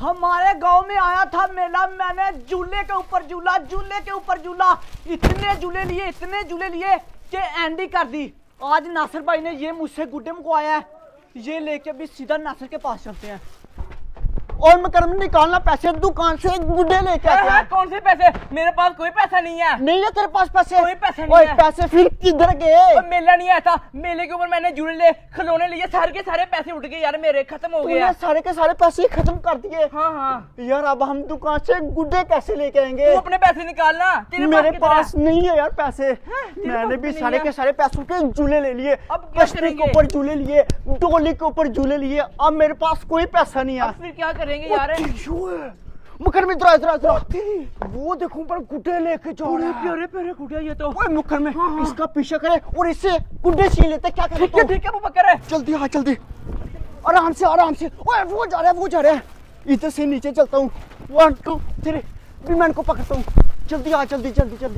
हमारे गांव में आया था मेला, मैंने झूले के ऊपर झूला, झूले के ऊपर झूला, इतने झूले लिए कि एंडी कर दी। आज नासिर भाई ने ये मुझसे गुड्डे मुकवाया है, ये लेके भी सीधा नासिर के पास चलते हैं। और मुकरम निकालना पैसे दुकान से गुड्डे लेके आते हैं। कौन से पैसे? मेरे पास कोई पैसा नहीं है। नहीं है तेरे पास पैसे? कोई पैसे नहीं है। पैसे फिर किधर गए? मेला नहीं आया था, मेले के ऊपर मैंने झूले खिलौने लिए, सारे के सारे पैसे उठ गए यार, मेरे खत्म हो गए। सारे के सारे पैसे खत्म कर दिए? हाँ। यार अब हम दुकान से गुड्डे कैसे लेके आएंगे? तू अपने पैसे निकालना। मेरे पास नहीं है यार पैसे। मैंने भी सारे के सारे पैसों के झूले ले लिए, कश्ती के ऊपर झूले लिए, डोली के ऊपर झूले लिए। अब मेरे पास कोई पैसा नहीं है। फिर क्या करेंगे यार? मुकरम इधर वो देखो पर गुड्डे लेके जा रहे हैं। प्यारे गुड्डे ये तो। ओए मुकरम इसका पीछा करे और इससे गुड्डे छीन लेते। क्या करें? ठीक है बकर है। जल्दी आ जल्दी, आराम से। ओए वो जा रहा है। इधर से नीचे चलता हूँ। 1 2 3 भी मैं इनको पकड़ता हूँ। जल्दी आ जल्दी।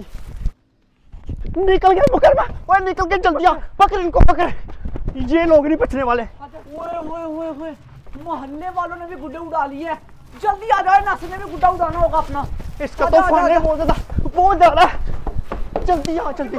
निकल गया मुकरमा। ओए निकल के जल्दी आ, पकड़ इनको पकड़। ये लोग नहीं बचने वाले। ओए मोहल्ले वालों ने भी गुड्डे उड़ा लिए। जल्दी आ जाए, नासिर ने भी गुड्डा उड़ाना होगा अपना। इसका तो फन है बहुत ज्यादा। जल्दी आ जल्दी।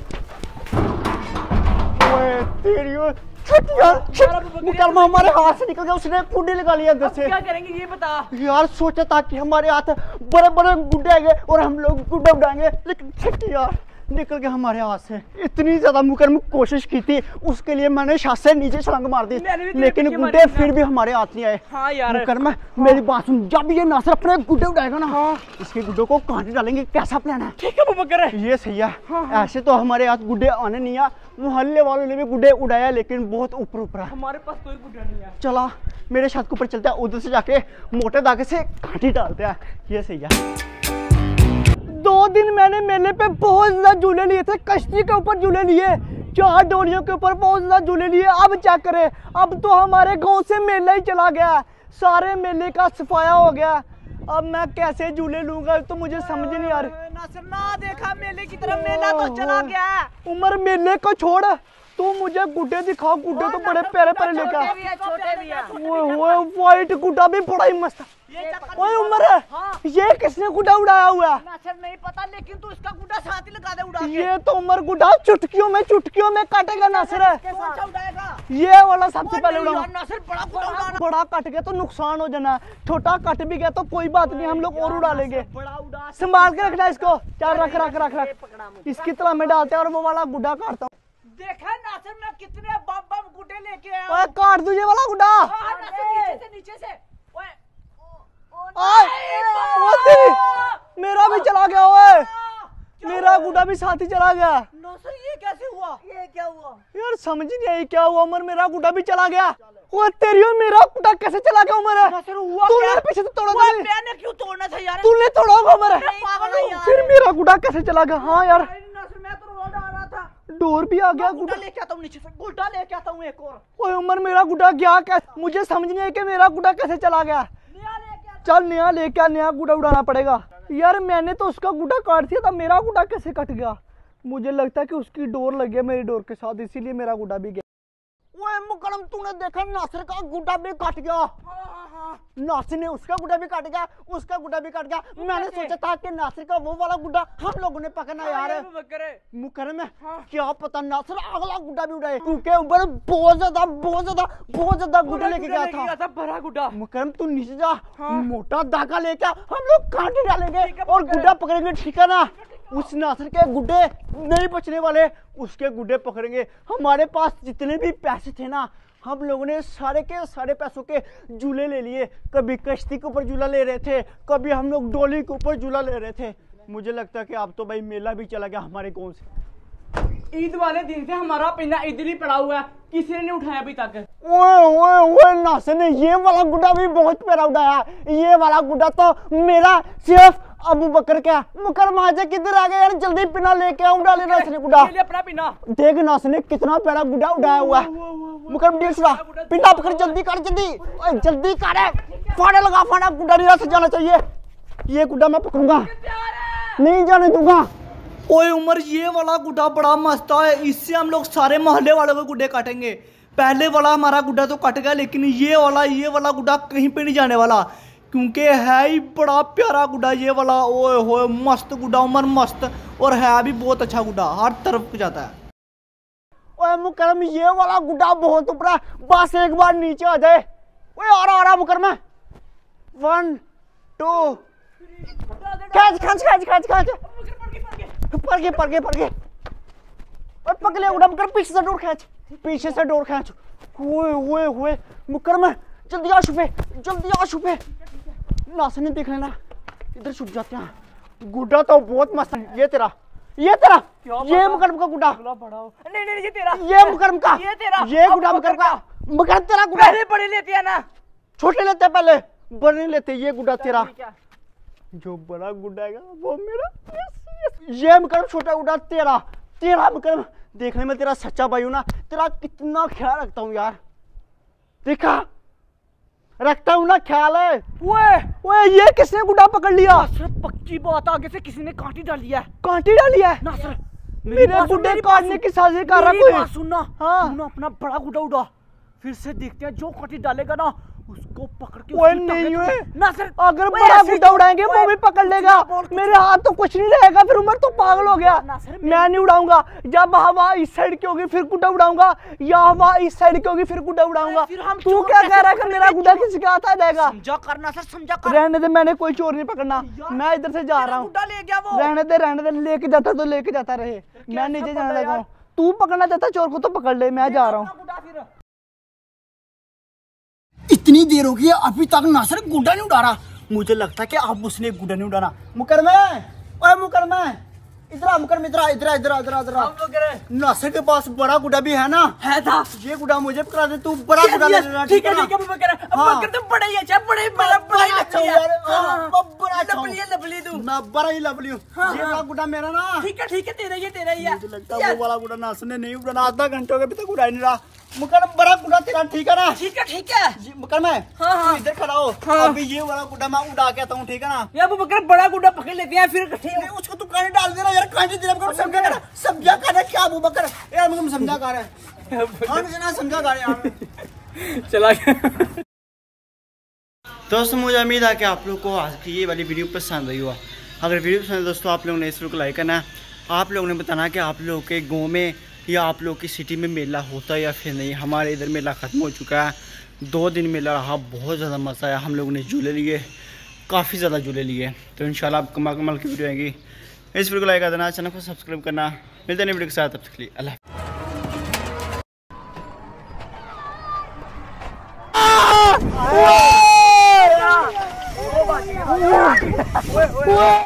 ओए तेरी मुकरमा हमारे हाथ से निकल गया, उसने गुड्डे लगा लिया अंदर से। क्या करेंगे ये बता यार? सोचा था कि हमारे हाथ बड़े बड़े गुड्डे आएंगे और हम लोग गुड्डे उड़ाएंगे, लेकिन छठी यार निकल गया हमारे हाथ से। इतनी ज्यादा मुकरम कोशिश की थी, उसके लिए मैंने छत से नीचे छलांग मार दी, लेकिन गुड्डे फिर भी हमारे हाथ नहीं आए। हाँ यार मुकरम मेरी बात सुन, जब ये नासिर अपने गुड्डे उड़ाएगा ना, इसके गुड्डों को कांटे डालेंगे। कैसा प्लान है? ठीक है बकर है। ये सही है। ऐसे तो हमारे हाथ गुड्डे आने नहीं है, मोहल्ले वालों ने भी गुड्डे उड़ाया, लेकिन बहुत ऊपर है। हमारे पास कोई गुड्डा नहीं है। चला मेरे छत के ऊपर चलते हैं, उधर से जाके मोटे धागे से कांटे डालते हैं। ये सही है। 2 दिन मैंने मेले पे बहुत ज्यादा झूले लिए थे, कश्ती के ऊपर झूले लिए, 4 डोलियों के ऊपर बहुत ज्यादा झूले लिए। अब क्या करें? अब तो हमारे गांव से मेला ही चला गया, सारे मेले का सफाया हो गया। अब मैं कैसे झूले लूंगा तो मुझे समझ नहीं आ रही। नासिर ना देखा मेले की तरफ, मेला तो चला गया। उमर मेले को छोड़, तू मुझे गुड्डे दिखाओ। गुड्डे तो बड़े प्यारे लेकर। ओए व्हाइट गुड्डा भी बड़ा ही मस्त। ओए उमर ये किसने गुड्डा उड़ाया हुआ है? नासिर नहीं पता, लेकिन तू इसका गुड्डा साथ ही लगा दे उड़ा के। ये तो उमर गुड्डा चुटकियों में काटेगा नासिर। कौन सा उड़ाएगा? ये वाला सबसे पहले उड़ाऊंगा। नासिर बड़ा गुड्डा उड़ाना। बड़ा कट गया तो नुकसान हो जाना, छोटा कट भी गया तो कोई बात नहीं, हम लोग और उड़ा लेंगे। संभाल के रखना इसको। चल रख इसकी तला में डालते हैं और वो वाला गुड्डा काटता हूँ। देखा नासिर मैं कितने बम गुड्डे लेके आया। ओए काट दू ये वाला गुड्डा। नीचे से मेरा भी चला गया। ओए मेरा गुड्डा भी साथ ही चला गया। नासिर ये कैसे हुआ? ये क्या हुआ यार? समझ नहीं आई क्या हुआ। उमर मेरा गुड्डा भी चला गया। वो तेरी मेरा गुड्डा कैसे चला गया उमर? नासिर हुआ तूने क्या? पीछे से तोड़ा। मैंने क्यों तोड़ना था यार? तूने तोड़ा होगा उमर। पागल है यार। फिर मेरा गुड्डा कैसे चला गया? हाँ यार नासिर मैं तो रोड आ रहा था, डोर भी आ गया। गुड्डा लेके आता हूँ नीचे से, गुड्डा लेके आता हूँ एक और। ओए उमर मेरा गुड्डा गया कैसे? मुझे समझ नहीं आई कि मेरा गुड्डा कैसे चला गया। चल नया लेके नया गुड्डा उड़ाना पड़ेगा। यार मैंने तो उसका गुड्डा काट दिया था, मेरा गुड्डा कैसे कट गया? मुझे लगता है कि उसकी डोर लग गया मेरी डोर के साथ, इसीलिए मेरा गुड्डा भी गया। ओए मुकरम तूने देखा नासिर का गुड्डा भी कट गया। नासिर ने उसका गुड्डा भी काट गया, उसका गुड्डा भी काट गया। मैंने सोचा था कि नासिर का वो वाला गुड्डा हम लोगों ने पकड़ना यार। मुकरम क्या पता नासिर अगला गुड्डा भी उड़ाए, क्योंकि ऊपर बहुत ज्यादा गुड्डा लेके गया था, बड़ा गुड्डा। मुकरम तू नीचे जा, मोटा धागा लेके हम लोग कांटे डालेंगे और गुड्डा पकड़ेंगे, ठीक है ना? उस नासिर के गुड्डे नहीं बचने वाले, उसके गुड्डे पकड़ेंगे। हमारे पास जितने भी पैसे थे ना, हम लोगों ने सारे के सारे पैसों के झूले ले लिए। कभी कश्ती के ऊपर झूला ले रहे थे, कभी हम लोग डोली के ऊपर झूला ले रहे थे। मुझे लगता है कि अब तो भाई मेला भी चला गया हमारे गांव से। ईद वाले दिन से हमारा पिन्ना इधर ही पड़ा हुआ है, किसी ने नहीं उठाया अभी तक। ओए नासिर ने ये वाला गुड्डा भी बहुत प्यारा उड़ाया। ये वाला गुड्डा तो मेरा सिर्फ अबू बकर क्या मुकरम आजा किधर आ गया यार? जल्दी पिना लेके आओ, उड़ा ले नासिर ने गुड्डा। अपना पिना देख नासिर ने कितना प्यारा गुड्डा उड़ाया हुआ है। मुकरम देख सुना, पिना पकड़, जल्दी कर, जल्दी कर। फाड़ा लगा, फाड़ा गुड्डा नहीं रह जाना चाहिए। ये गुड्डा मैं पकड़ूंगा, नहीं जाने दूंगा। ओए उमर ये वाला गुड्डा बड़ा मस्त है, इससे हम लोग सारे मोहल्ले वालों के गुड्डे काटेंगे। पहले वाला हमारा गुड्डा तो कट गया, लेकिन ये वाला गुड्डा कहीं पे नहीं जाने वाला, क्योंकि है ही बड़ा प्यारा गुड्डा ये वाला। ओए होए मस्त गुड्डा उमर मस्त, और है भी बहुत अच्छा गुड्डा, हर तरफ जाता है। ओए मुकरम ये वाला गुड्डा बहुत ऊपर है, बस एक बार नीचे आ जाए। ओए आ रहा मुकरम, 1 2 खींच खींच खींच खींच खींच, पड़ गए। ओए पकड़े गुड्डा मुकरम, पीछे से डोर खींच, पीछे से डोर खींच। ओए मुकरम जल्दी आ छुपे, नासर ने देख लेना, इधर छुप जाते हैं। गुड्डा तो बहुत मस्त है। ये तेरा ये मुकरम का गुड्डा। नहीं ये तेरा, ये मुकरम का, ये तेरा, ये गुड्डा मुकरम का। मगर तेरा गुड्डा पहले बड़े लेते हैं ना, छोटे लेते हैं, पहले बड़े नहीं लेते। ये गुड्डा तेरा, जो बड़ा गुड्डा है वो मेरा। ये मुकरम छोटा गुड्डा तेरा मुकरम। देखने में तेरा सच्चा भाई हूं ना, तेरा कितना ख्याल रखता हूँ यार, देखा रखता हूँ ना ख्याल है। ओए ये किसने गुड्डा पकड़ लिया? पक्की बात, आगे से किसी ने कांटी डाली है। कांटी डाली है? नासर मेरे गुड्डे काटने की साजिश कर रहा कोई। सुनना, हाँ सुनना, अपना बड़ा गुड्डा उड़ा, फिर से देखते हैं जो कांटी डालेगा ना उसको पकड़ के। ओए नहीं हुए नासर, अगर बड़ा गुड्डा उड़ाएंगे वो भी पकड़ लेगा, मेरे हाथ तो कुछ नहीं रहेगा। फिर उमर तो पागल हो गया। मैं नहीं उड़ाऊंगा, जब हवा इस साइड की होगी फिर गुड्डा उड़ाऊंगा, या हवा इस साइड की होगी फिर गुड्डा उड़ाऊंगा। तू क्या कह रहा है कि मेरा गुड्डा किसी के हाथ आ जाएगा? समझा करना सर, समझा कर। रहने दे, मैंने कोई चोर नहीं पकड़ना, मैं इधर से जा रहा हूँ। गुड्डा ले गया वो। रहने दे, लेके जाता तो लेके जाता रहे, मैं नीचे जाने लगा हूँ। तू पकड़ना चाहता चोर को तो पकड़ ले, मैं जा रहा हूँ। इतनी देर हो गई है अभी तक नासर गुड्डा नहीं उड़ा रहा। मुझे लगता है कि अब उसने गुड्डा नहीं उड़ाना। मुकरम, इधर नासर के पास बड़ा गुड्डा भी है ना? है था। ये गुड्डा मुझे पकड़ा दे, तू बड़ा गुड्डा ले लेना। ठीक है बकर तो बड़ा ही अच्छा, बड़ा अच्छा यार, लबली तू, मैं बड़ा ही लवली हूँ। ये वाला गुड्डा मेरा ना। ठीक है तेरा ही है। मुझे लगता है वो वाला गुड्डा नासर ने नहीं उड़ाना, आधा घंटे हो गए अभी तक उड़ा नहीं रहा। मुकरम बड़ा गुड्डा तेरा ठीक है ना? ठीक है। मुकरम हाँ। इधर खड़ा हो, अभी ये वाला गुड्डा मैं उड़ा के आता हूँ, ठीक है ना? यार वो बकर बड़ा गुड्डा पकड़ लेते हैं फिर नहीं, उसको तू कांटे डाल देना यार, कांटे तेरा समझा कर क्या अबू बकर यार, मुझे समझा कर है, समझा कर यार। चला दोस्तों मुझे उम्मीद है कि आप लोग को आज की ये वाली वीडियो पसंद आई हुआ। अगर वीडियो पसंद है दोस्तों, आप लोगों ने इस वीडियो को लाइक करना है। आप लोगों ने बताना कि आप लोगों के गांव में या आप लोग की सिटी में मेला होता है या फिर नहीं। हमारे इधर मेला ख़त्म हो चुका है, 2 दिन मेला रहा, बहुत ज़्यादा मज़ा आया। हम लोगों ने झूले लिए, काफ़ी ज़्यादा झूले लिए। तो इंशाल्लाह आप कमाल की वीडियो आएगी। इस वीडियो को लाइक कर देना, चैनल को सब्सक्राइब करना। मिलते हैं नई वीडियो के साथ, तब तक के लिए अल्लाह।